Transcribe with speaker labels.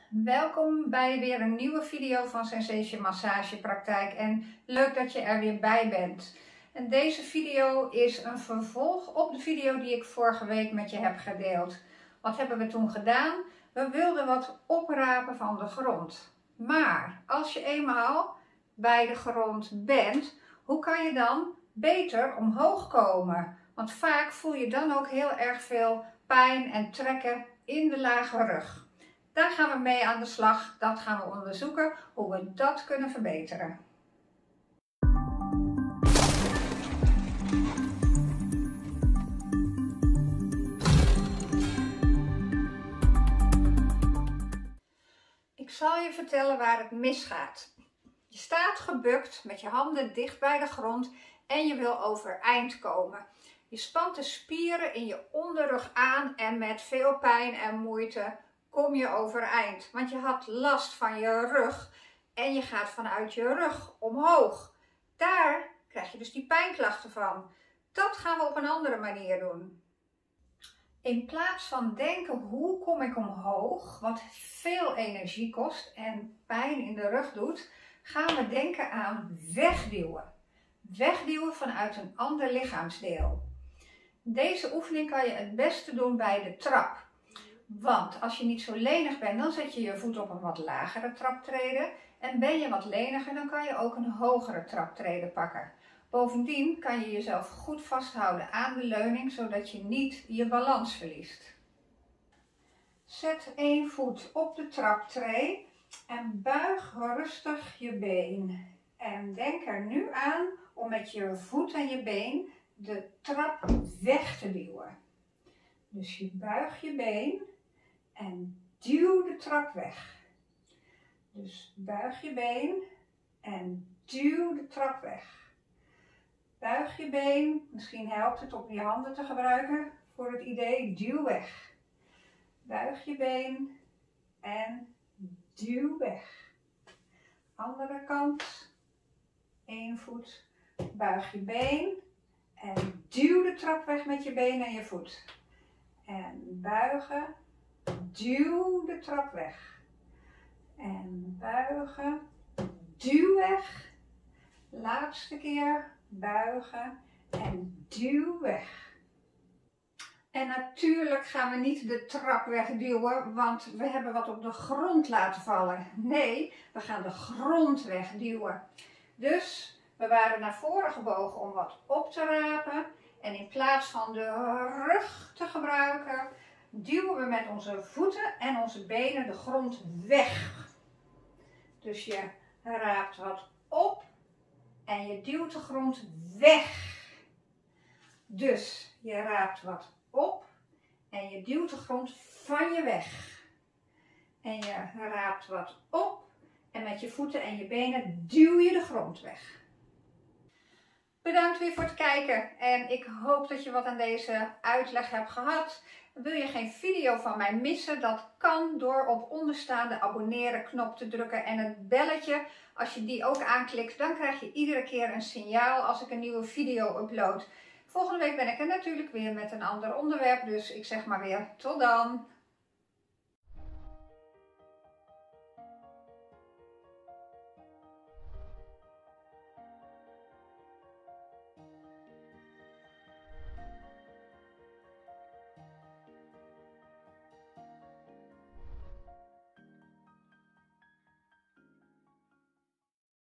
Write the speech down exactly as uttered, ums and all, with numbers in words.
Speaker 1: Welkom bij weer een nieuwe video van Sensation Massagepraktijk en leuk dat je er weer bij bent. En deze video is een vervolg op de video die ik vorige week met je heb gedeeld. Wat hebben we toen gedaan? We wilden wat oprapen van de grond. Maar als je eenmaal bij de grond bent, hoe kan je dan beter omhoog komen? Want vaak voel je dan ook heel erg veel pijn en trekken in de lage rug. Daar gaan we mee aan de slag. Dat gaan we onderzoeken hoe we dat kunnen verbeteren. Ik zal je vertellen waar het misgaat. Je staat gebukt met je handen dicht bij de grond en je wil overeind komen. Je spant de spieren in je onderrug aan en met veel pijn en moeite kom je overeind. Want je had last van je rug en je gaat vanuit je rug omhoog. Daar krijg je dus die pijnklachten van. Dat gaan we op een andere manier doen. In plaats van denken hoe kom ik omhoog, wat veel energie kost en pijn in de rug doet, gaan we denken aan wegduwen. Wegduwen vanuit een ander lichaamsdeel. Deze oefening kan je het beste doen bij de trap. Want als je niet zo lenig bent, dan zet je je voet op een wat lagere traptrede. En ben je wat leniger, dan kan je ook een hogere traptrede pakken. Bovendien kan je jezelf goed vasthouden aan de leuning, zodat je niet je balans verliest. Zet één voet op de traptree en buig rustig je been. En denk er nu aan om met je voet en je been de trap weg te duwen. Dus je buigt je been en duw de trap weg. Dus buig je been en duw de trap weg. Buig je been, misschien helpt het om je handen te gebruiken voor het idee, duw weg. Buig je been en duw weg. Andere kant, één voet, buig je been en duw de trap weg met je been en je voet. En buigen, duw de trap weg. En buigen, duw weg. Laatste keer, buigen en duw weg. En natuurlijk gaan we niet de trap wegduwen, want we hebben wat op de grond laten vallen. Nee, we gaan de grond wegduwen. Dus we waren naar voren gebogen om wat op te rapen. En in plaats van de rug te gebruiken, duwen we met onze voeten en onze benen de grond weg. Dus je raapt wat op en je duwt de grond weg. Dus je raapt wat op en je duwt de grond van je weg. En je raapt wat op en met je voeten en je benen duw je de grond weg. Bedankt weer voor het kijken en ik hoop dat je wat aan deze uitleg hebt gehad. Wil je geen video van mij missen? Dat kan door op onderstaande abonneren knop te drukken en het belletje. Als je die ook aanklikt, dan krijg je iedere keer een signaal als ik een nieuwe video upload. Volgende week ben ik er natuurlijk weer met een ander onderwerp, dus ik zeg maar weer tot dan.